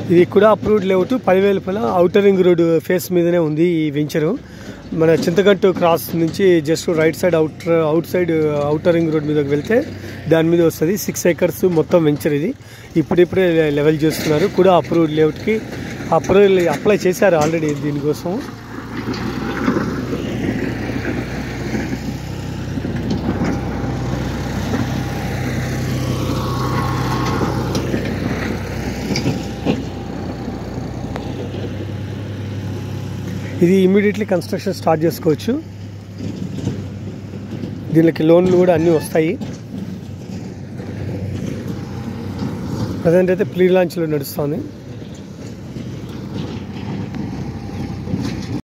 ఇది కూడా approved layout పలివేలుపల ఔటర్ రింగ్ రోడ్ ఫేస్ మీదనే ఉంది ఈ వెంచరు. మన చింతగట్టు క్రాస్ నుంచి just right side outside outer ring road మీదకి వెళ్తే దాని మీద వస్తుంది. 6 acres మొత్తం వెంచర్ ఇది. ఇప్పుడిప్పుడే లెవెల్ చేస్తున్నారు. కూడా అప్రూవ్డ్ లేఅవుట్కి అప్లై చేశారు ఆల్రెడీ దీనికోసం. ఇది ఇమీడియట్లీ కన్స్ట్రక్షన్ స్టార్ట్ చేసుకోవచ్చు. దీనికి లోన్లు కూడా అన్నీ వస్తాయి. ప్రజెంట్ అయితే ప్రీ లాంచ్లో నడుస్తుంది.